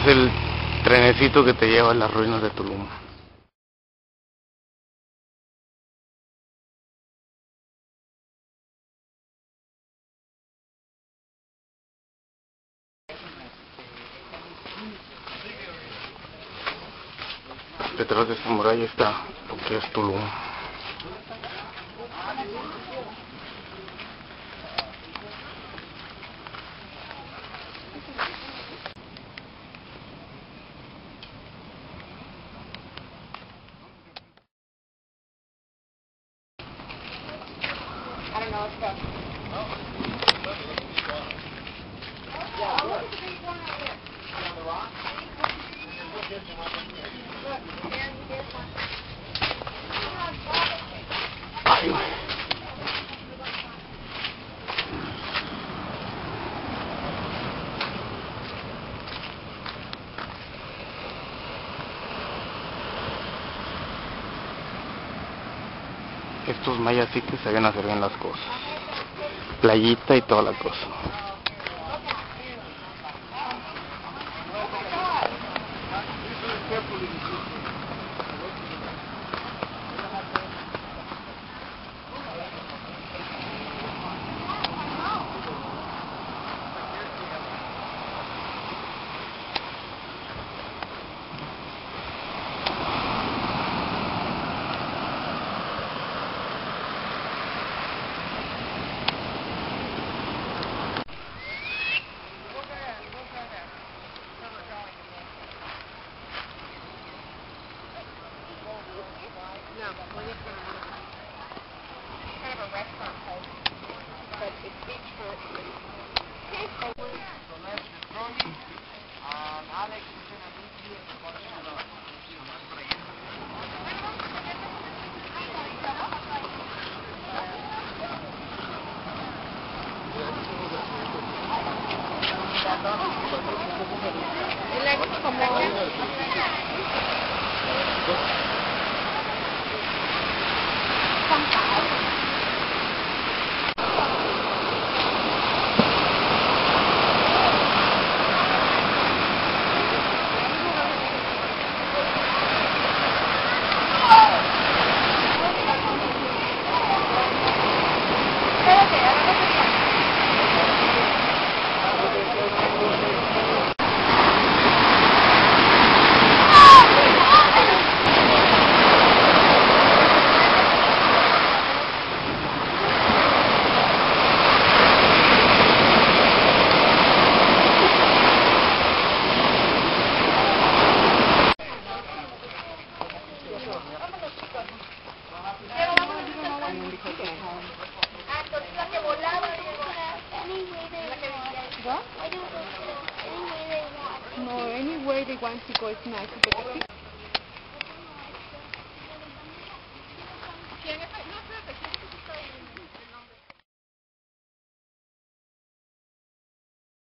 Es el trenecito que te lleva a las ruinas de Tulum. Detrás de esta muralla está lo que es Tulum. I don't know what's up. Yeah, look at the big one out there. On the rock? Look, there's one. Ay, güey. Estos mayas sí que sabían hacer bien las cosas. Playita y toda la cosa. No, we're just going to kind of a restaurant place, but it's beachfront. Alex is going to meet you in the What? No, anywhere they want to go is nice.